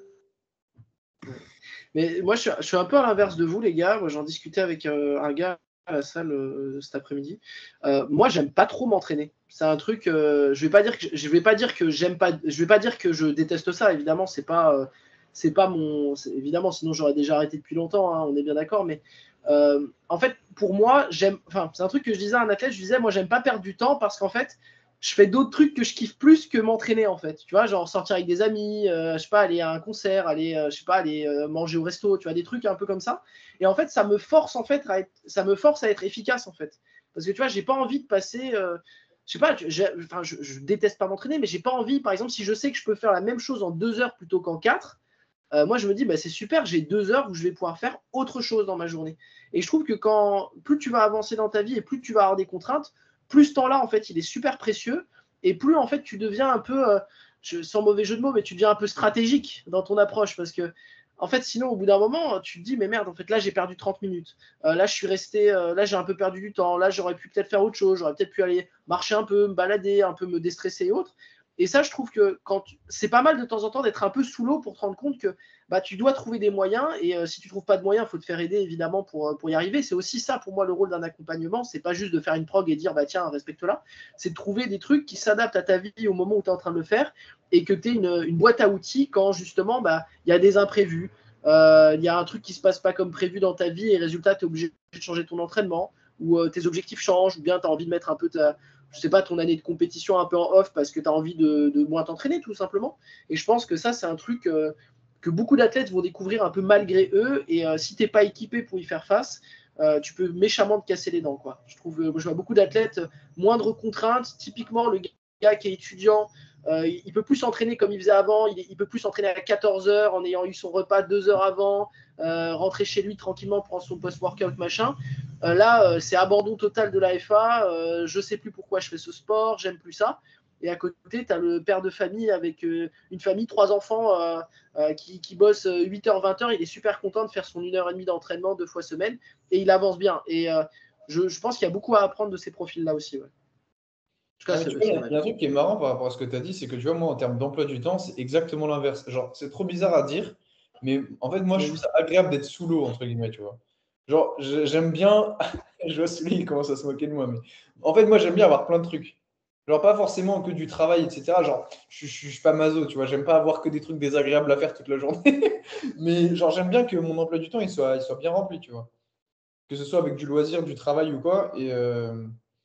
Ouais. Mais moi, je suis, je suis un peu à l'inverse de vous, les gars. Moi, j'en discutais avec euh, un gars à la salle euh, cet après-midi. Euh, moi, j'aime pas trop m'entraîner. C'est un truc. Euh, je vais pas dire que je vais pas dire que j'aime pas. Je vais pas dire que je déteste ça. Évidemment, c'est pas. Euh, c'est pas mon. c'est- Évidemment, sinon j'aurais déjà arrêté depuis longtemps. Hein, on est bien d'accord. Mais euh, en fait, pour moi, j'aime. Enfin, c'est un truc que je disais à un athlète. Je disais, moi, j'aime pas perdre du temps parce qu'en fait, je fais d'autres trucs que je kiffe plus que m'entraîner en fait. Tu vois, genre sortir avec des amis, euh, je sais pas, aller à un concert, aller, euh, je sais pas, aller euh, manger au resto, tu vois, des trucs un peu comme ça. Et en fait, ça me force en fait à être, ça me force à être efficace en fait. Parce que tu vois, j'ai pas envie de passer, euh, je sais pas, enfin, je, je déteste pas m'entraîner, mais j'ai pas envie, par exemple, si je sais que je peux faire la même chose en deux heures plutôt qu'en quatre, euh, moi je me dis, bah, c'est super, j'ai deux heures où je vais pouvoir faire autre chose dans ma journée. Et je trouve que quand plus tu vas avancer dans ta vie et plus tu vas avoir des contraintes, plus ce temps-là, en fait, il est super précieux et plus, en fait, tu deviens un peu, euh, je, sans mauvais jeu de mots, mais tu deviens un peu stratégique dans ton approche parce que, en fait, sinon, au bout d'un moment, tu te dis, mais merde, en fait, là, j'ai perdu trente minutes. Euh, là, je suis resté, euh, là, j'ai un peu perdu du temps. Là, j'aurais pu peut-être faire autre chose. J'aurais peut-être pu aller marcher un peu, me balader, un peu me déstresser et autres. Et ça, je trouve que quand tu... c'est pas mal de temps en temps d'être un peu sous l'eau pour te rendre compte que bah, tu dois trouver des moyens. Et euh, si tu trouves pas de moyens, il faut te faire aider évidemment pour, pour y arriver. C'est aussi ça pour moi le rôle d'un accompagnement. C'est pas juste de faire une prog et dire bah tiens, respecte-la. C'est de trouver des trucs qui s'adaptent à ta vie au moment où tu es en train de le faire et que tu aies une, une boîte à outils quand justement bah, il y a des imprévus. Il euh, y a un truc qui se passe pas comme prévu dans ta vie et résultat, tu es obligé de changer ton entraînement ou euh, tes objectifs changent ou bien tu as envie de mettre un peu ta, je sais pas, ton année de compétition un peu en off parce que tu as envie de, de moins t'entraîner tout simplement. Et je pense que ça, c'est un truc euh, que beaucoup d'athlètes vont découvrir un peu malgré eux. Et euh, si tu n'es pas équipé pour y faire face, euh, tu peux méchamment te casser les dents, quoi. Je trouve, euh, je vois beaucoup d'athlètes, euh, moindre contrainte. Typiquement, le gars qui est étudiant, euh, il, il peut plus s'entraîner comme il faisait avant. Il, il peut plus s'entraîner à quatorze heures en ayant eu son repas deux heures avant, euh, rentrer chez lui tranquillement, prendre son post-workout, machin. Euh, là, euh, c'est abandon total de l'A F A. Euh, je sais plus pourquoi je fais ce sport, j'aime plus ça. Et à côté, tu as le père de famille avec euh, une famille, trois enfants euh, euh, qui, qui bosse huit heures, vingt heures. Il est super content de faire son une heure trente d'entraînement deux fois semaine et il avance bien. Et euh, je, je pense qu'il y a beaucoup à apprendre de ces profils-là aussi. Ouais. En tout cas, Ah, mais c'est, tu vois, il y, c'est a il y a un truc qui est marrant par rapport à ce que tu as dit, c'est que tu vois, moi, en termes d'emploi du temps, c'est exactement l'inverse. Genre, c'est trop bizarre à dire, mais en fait, moi, je trouve ça agréable d'être sous l'eau, entre guillemets, tu vois. Genre, je- j'aime bien. Je vois celui qui commence à se moquer de moi, mais en fait, moi, j'aime bien avoir plein de trucs. Genre, pas forcément que du travail, et cetera. Genre, je je- je suis pas maso, tu vois. J'aime pas avoir que des trucs désagréables à faire toute la journée. Mais genre, j'aime bien que mon emploi du temps, il soit, il soit bien rempli, tu vois. Que ce soit avec du loisir, du travail ou quoi. Et, euh,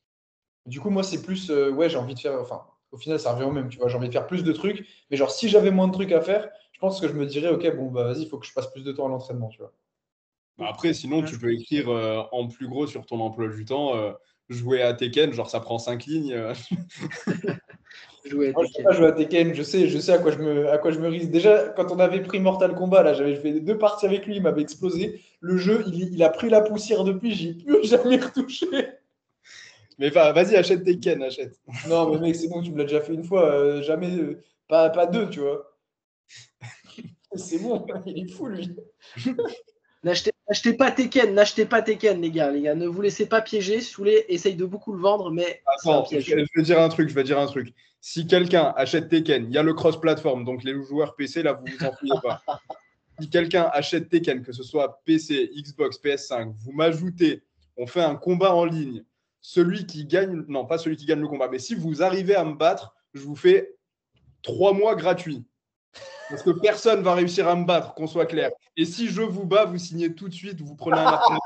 du coup, moi, c'est plus, euh, ouais, j'ai envie de faire, enfin, au final, ça revient au même, tu vois, j'ai envie de faire plus de trucs, mais genre, si j'avais moins de trucs à faire, je pense que je me dirais, ok, bon, bah, vas-y, il faut que je passe plus de temps à l'entraînement, tu vois. Bah après, sinon, Ouais, tu je peux écrire euh, en plus gros sur ton emploi du temps, euh, jouer à Tekken, genre ça prend cinq lignes. euh. jouais à Moi, je sais pas Tekken. jouer à Tekken, je sais, je sais à quoi je me, à quoi je me risque. Déjà, quand on avait pris Mortal Kombat, là, j'avais fait deux parties avec lui, il m'avait explosé. Le jeu, il, il a pris la poussière depuis, j'y ai plus jamais retouché. Mais va- vas-y, achète Tekken, achète. Non, mais mec, c'est bon, tu me l'as déjà fait une fois, euh, jamais, euh, pas, pas deux, tu vois. C'est bon, il est fou, lui. N'achetez, n'achetez pas Tekken, n'achetez pas Tekken, les gars, les gars. Ne vous laissez pas piéger. Soulé essaye de beaucoup le vendre, mais c'est un Attends, je piège. vais, je vais dire un truc, je vais dire un truc. Si quelqu'un achète Tekken, il y a le cross-platform, donc les joueurs P C, là, vous vous en fouillez pas. Si quelqu'un achète Tekken, que ce soit P C, Xbox, P S cinq, vous m'ajoutez, on fait un combat en ligne. Celui qui gagne, non, pas celui qui gagne le combat, mais si vous arrivez à me battre, je vous fais trois mois gratuits. Parce que personne va réussir à me battre, qu'on soit clair. Et si je vous bats, vous signez tout de suite, vous prenez un appareil.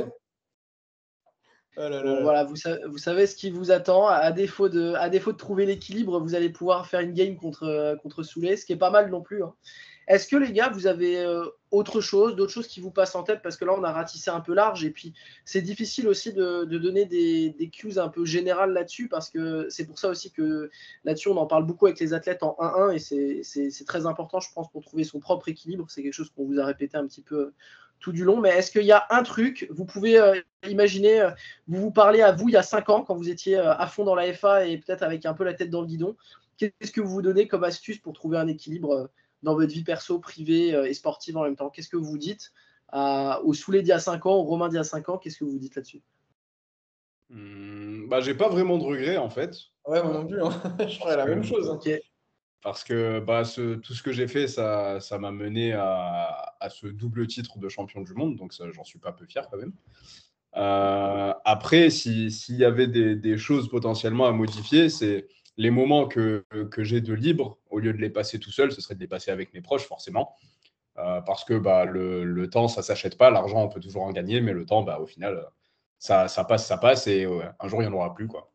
Oh là là Bon, là. voilà, vous savez, vous savez ce qui vous attend. À défaut de, à défaut de trouver l'équilibre, vous allez pouvoir faire une game contre, contre Soulé, ce qui est pas mal non plus, hein. Est-ce que les gars, vous avez euh, autre chose, d'autres choses qui vous passent en tête? Parce que là, on a ratissé un peu large et puis c'est difficile aussi de, de donner des, des cues un peu générales là-dessus parce que c'est pour ça aussi que là-dessus, on en parle beaucoup avec les athlètes en un un et c'est, c'est, c'est très important, je pense, pour trouver son propre équilibre. C'est quelque chose qu'on vous a répété un petit peu tout du long. Mais est-ce qu'il y a un truc, vous pouvez euh, imaginer, euh, vous vous parlez à vous il y a cinq ans quand vous étiez euh, à fond dans la F A et peut-être avec un peu la tête dans le guidon. Qu'est-ce que vous vous donnez comme astuce pour trouver un équilibre euh, dans votre vie perso, privée euh, et sportive en même temps? Qu'est-ce que vous dites à, au Soulé d'il y a cinq ans, au Romain d'il y a cinq ans? Qu'est-ce que vous dites là-dessus? Hum, bah, j'ai pas vraiment de regrets, en fait. Ouais, moi non plus, hein. Je ferais la que- même chose, hein. Ok. Parce que bah, ce- tout ce que j'ai fait, ça, ça m'a mené à, à ce double titre de champion du monde. Donc, ça, j'en suis pas peu fier quand même. Euh, après, si- s'il y avait des, des choses potentiellement à modifier, c'est les moments que, que j'ai de libre, au lieu de les passer tout seul, ce serait de les passer avec mes proches, forcément. Euh, parce que bah, le, le temps, ça s'achète pas. L'argent, on peut toujours en gagner, mais le temps, bah, au final, ça, ça passe, ça passe, et ouais, un jour, il n'y en aura plus, quoi.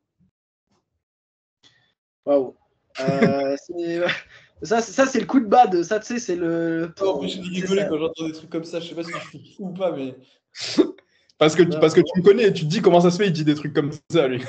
Waouh. Euh, c'est- ça, c'est- ça, c'est le coup de bad. Ça, tu sais, c'est le. Oh, en plus, je C'est rigolais ça. quand j'entends des trucs comme ça. Je sais pas si je suis fou ou pas, mais. Parce que, Non, parce que bon. tu me connais et tu te dis comment ça se fait, il dit des trucs comme ça, lui.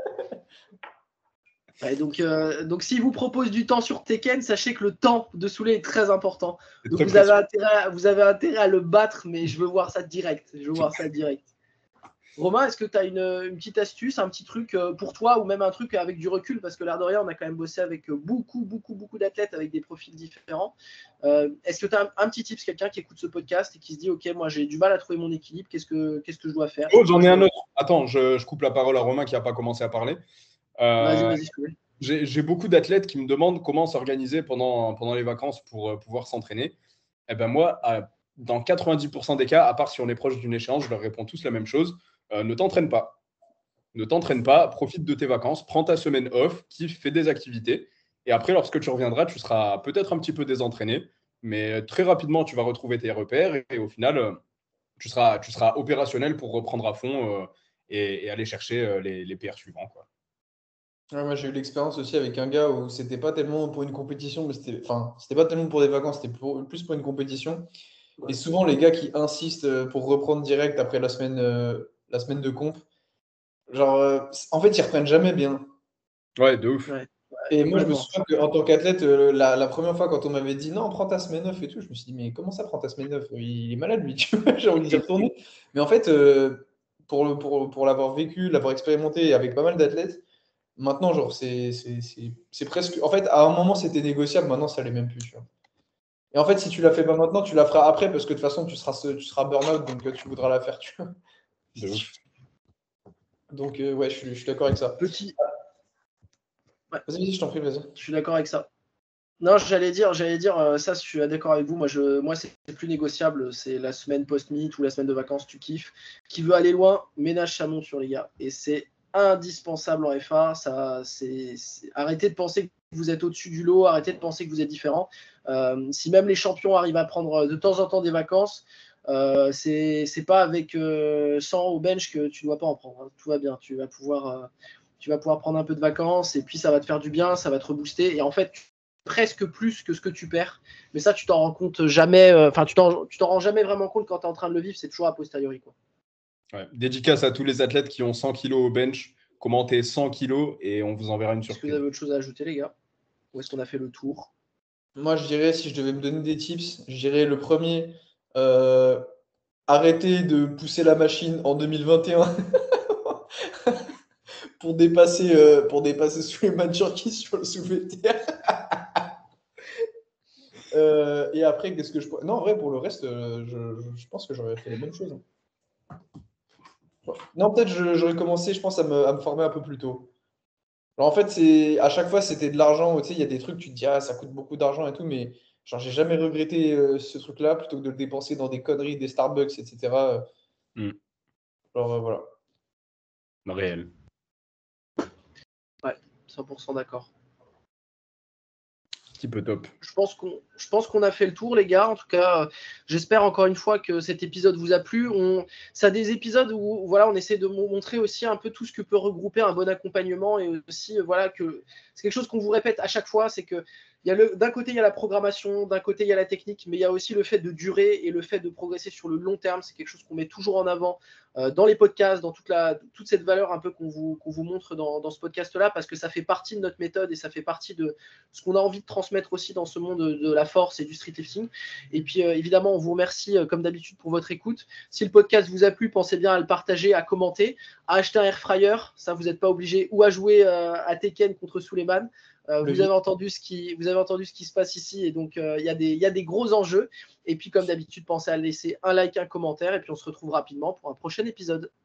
Ouais, donc, euh, donc, s'il vous propose du temps sur Tekken, sachez que le temps de Soulé est très important. C'est Donc, très vous avez, précieux. intérêt à, vous avez intérêt à le battre, mais je veux voir ça direct. Je veux voir ça direct. Romain, est-ce que tu as une, une petite astuce, un petit truc euh, pour toi, ou même un truc avec du recul? Parce que l'air de rien, on a quand même bossé avec euh, beaucoup, beaucoup, beaucoup d'athlètes avec des profils différents. Euh, est-ce que tu as un, un petit tips, quelqu'un qui écoute ce podcast et qui se dit, OK, moi j'ai du mal à trouver mon équilibre, qu'est-ce que, qu'est-ce que je dois faire? Oh, j'en ai Je- un autre. Attends, je, je coupe la parole à Romain qui n'a pas commencé à parler. Vas-y, Euh, vas-y, Soulé. j'ai j'ai beaucoup d'athlètes qui me demandent comment s'organiser pendant, pendant les vacances pour euh, pouvoir s'entraîner. Eh ben moi, à- dans quatre-vingt-dix pour cent des cas, à part si on est proche d'une échéance, je leur réponds tous la même chose. Euh, ne t'entraîne pas. Ne t'entraîne pas, profite de tes vacances, prends ta semaine off, kiffe, fais des activités. Et après, lorsque tu reviendras, tu seras peut-être un petit peu désentraîné, mais très rapidement, tu vas retrouver tes repères et, et au final, euh, tu seras, tu seras opérationnel pour reprendre à fond euh, et, et aller chercher euh, les, les P R suivants, quoi. Ouais, moi, j'ai eu l'expérience aussi avec un gars où c'était pas tellement pour une compétition, mais c'était, enfin, c'était pas tellement pour des vacances, c'était pour- plus pour une compétition. Et souvent, les gars qui insistent euh, pour reprendre direct après la semaine, euh, la semaine de comp, genre, euh, en fait, ils reprennent jamais bien. Ouais, de ouf. Ouais, Et moi, je me complètement. souviens qu'en tant qu'athlète, euh, la, la première fois, quand on m'avait dit non, prends ta semaine off et tout, je me suis dit, mais comment ça, prends ta semaine off? Il est malade, lui, tu vois, j'ai envie d'y retourner. Mais en fait, euh, pour, le- pour, pour l'avoir vécu, l'avoir expérimenté avec pas mal d'athlètes, maintenant, genre, c'est c'est- c'est- c'est presque. En fait, à un moment, c'était négociable, maintenant, ça l'est même plus, tu vois. Et en fait, si tu la fais pas maintenant, tu la feras après, parce que de toute façon, tu seras, ce- tu seras burn-out, donc euh, tu voudras la faire, tu vois. De ouf. Donc, euh, ouais, je suis, je suis d'accord avec ça. Petit. Ouais, Vas-y, vas-y, je t'en prie, vas-y. je suis d'accord avec ça. Non, j'allais dire, j'allais dire euh, ça, je suis d'accord avec vous. Moi, je, moi, c'est plus négociable. C'est la semaine post-meet ou la semaine de vacances, tu kiffes. Qui veut aller loin, ménage sa monture, les gars. Et c'est indispensable en F A. Ça, c'est, c'est- Arrêtez de penser que vous êtes au-dessus du lot. Arrêtez de penser que vous êtes différent. Euh, si même les champions arrivent à prendre de temps en temps des vacances, euh, c'est, c'est pas avec euh, cent au bench que tu dois pas en prendre, hein. Tout va bien. Tu vas pouvoir, euh, tu vas pouvoir prendre un peu de vacances et puis ça va te faire du bien, ça va te rebooster. Et en fait, presque plus que ce que tu perds. Mais ça, tu t'en rends compte jamais. Enfin, euh, tu t'en, tu t'en rends jamais vraiment compte quand tu es en train de le vivre. C'est toujours a posteriori, quoi. Ouais. Dédicace à tous les athlètes qui ont cent kilos au bench. Commentez cent kilos et on vous enverra une surprise. Est-ce que vous avez autre chose à ajouter, les gars? Ou est-ce qu'on a fait le tour? Moi, je dirais, si je devais me donner des tips, je dirais le premier, euh, arrêtez de pousser la machine en deux mille vingt et un pour dépasser, euh, pour dépasser Souleymane Cherki sur le soulevé de terre. Euh, et après, qu'est-ce que je pourrais... Non, en vrai, pour le reste, euh, je, je- je pense que j'aurais fait les bonnes choses, hein. Non, peut-être je- j'aurais commencé, je pense, à me, à me former un peu plus tôt. Alors, en fait, c'est à chaque fois, c'était de l'argent. Tu sais, il y a des trucs, tu te dis, ah, ça coûte beaucoup d'argent et tout, mais genre, j'ai jamais regretté euh, ce truc-là plutôt que de le dépenser dans des conneries, des Starbucks, et cetera. Mm. Genre, euh, voilà. Réel. Ouais, cent pour cent d'accord. Petit peu top. Je pense qu'on, je pense qu'on a fait le tour, les gars. En tout cas, euh, j'espère encore une fois que cet épisode vous a plu. On, c'est des épisodes où voilà, on essaie de montrer aussi un peu tout ce que peut regrouper un bon accompagnement et aussi euh, voilà que c'est quelque chose qu'on vous répète à chaque fois, c'est que il y a le, d'un côté il y a la programmation, d'un côté il y a la technique, mais il y a aussi le fait de durer et le fait de progresser sur le long terme. C'est quelque chose qu'on met toujours en avant euh, dans les podcasts, dans toute la toute cette valeur un peu qu'on vous qu'on vous montre dans, dans ce podcast-là, parce que ça fait partie de notre méthode et ça fait partie de ce qu'on a envie de transmettre aussi dans ce monde de, de la force et du streetlifting. Et puis euh, évidemment, on vous remercie euh, comme d'habitude pour votre écoute. Si le podcast vous a plu, pensez bien à le partager, à commenter, à acheter un air fryer. Ça, vous n'êtes pas obligé, ou à jouer euh, à Tekken contre Souleymane. Euh, vous, avez entendu ce qui, vous avez entendu ce qui se passe ici et donc il euh, y, y a des gros enjeux. Et puis comme d'habitude, pensez à laisser un like, un commentaire et puis on se retrouve rapidement pour un prochain épisode.